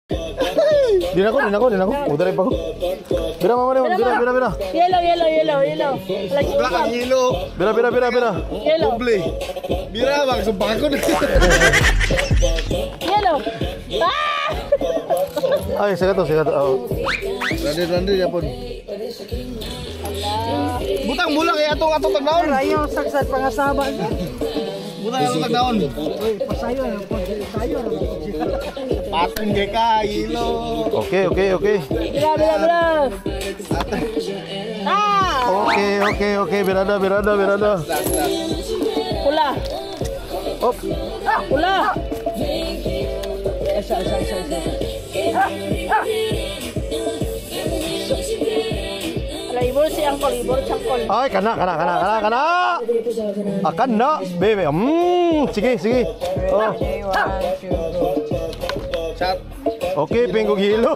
Din ako. Udah pa ko. Bira mama naman, bira. Yellow. Black ang yellow. Bira. Yellow. Doble. Bira bang sumpah ko. Yellow. Ay, sigato. Oh. Randi ya pun. Butang bulang ya atong tagnaon. Ayaw sagsad pangasama. Butang atong tagnaon. Pasayo. Paten ge ka yellow. Oke. Bira. Oke, berada. Pula. Op. Pula. Isa. Ibor si Angkol. Ay, kana. Akan na, bebe. Sige. Oh. Chat. Oke, pinggong hilo.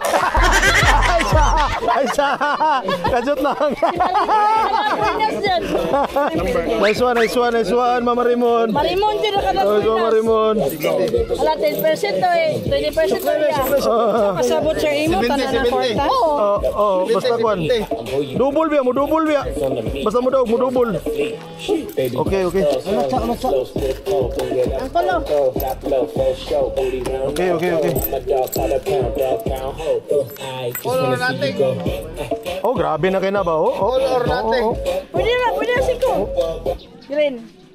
Aisyah. Kajut lang. Nice one, Mama Rimon. Marimon din ka na. Oh, Mama Rimon. Ala 10% to eh. 20% to ya. Pasabot sa imo tanan na kwarta. Basta kwan. Double biya. Basta mo double. Oke. Angkol. Oke. Color natin. Oh, grabe na kayo na ba? Color natin. Pwede na siko. Green.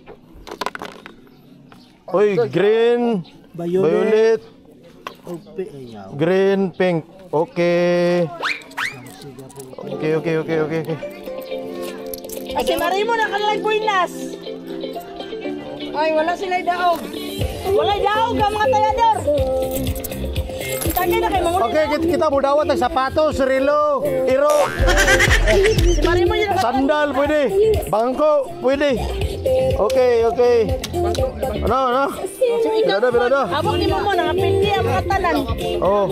Oy, green, violet, green, pink. Okay. Ay, si Marimon nakalag buinas. Ay, wala sila daog. Walay daog ang mga tayador. Tagay na kay mga Okay, kita budawat ng sapatos, relo, iro, si Marimon yun. sandal, pwede. Bangko, pwede. Okay. Ano? Birada. Abang di mo nangapindi ang mga tanan. Oh.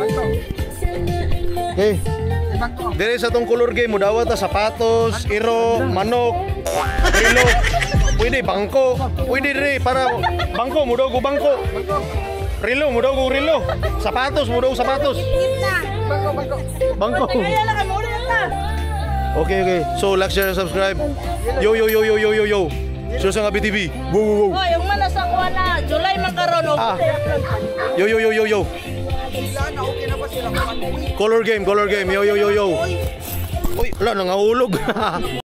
Okay. Dere sa tong color game, mudawat na sapatos, iro, manok, relo, pwede, bangko, pwede dire para bangko, mudaw bangko. Relo, sapatos, sapatos. Bangko. Kaya lang kami ulit na. Okay. So, like, share, and subscribe. Yo. Susa nga BTV. Wow. Oh, yung mana sa kuha na, July magkaroon. Yo. Color game. Yo. Uy, wala, nangahulog.